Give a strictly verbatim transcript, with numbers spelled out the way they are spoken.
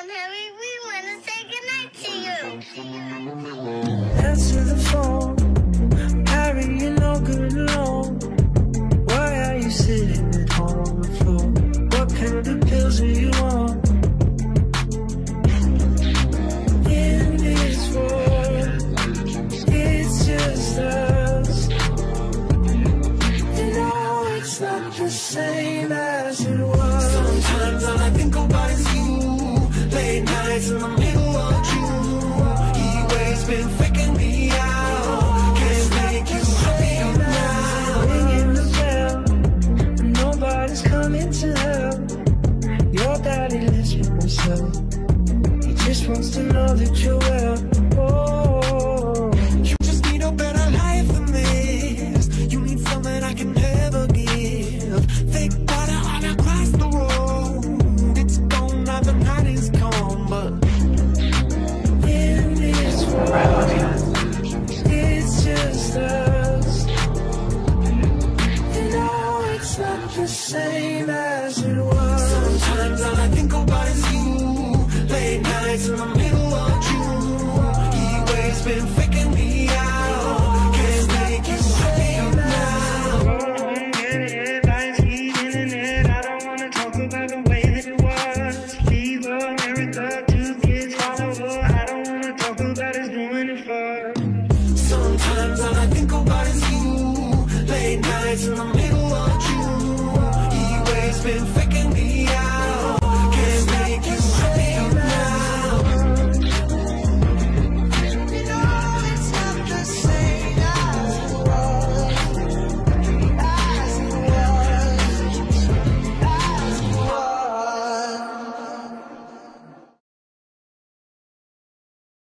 on, Harry. We want to say goodnight to you. Answer the phone. Harry, you're no good alone. Why are you sitting at home on the floor? What kind of pills are you on? In this world, it's just us. You know it's not the same as it was. Sometimes all I think about is you. Late nights in the middle of June. He always been faking me out. Can't make you happy now. Ringing the bell, nobody's coming to help. Your daddy lives with himself. He just wants to know that you're well. Oh, You just need a better life than this. You need something I can never give. Thick water all across the road. It's gone now, the night is gone, but in this world, it's just us. You know it's not the same as it was. sometimes all I think about is you. Late nights in the middle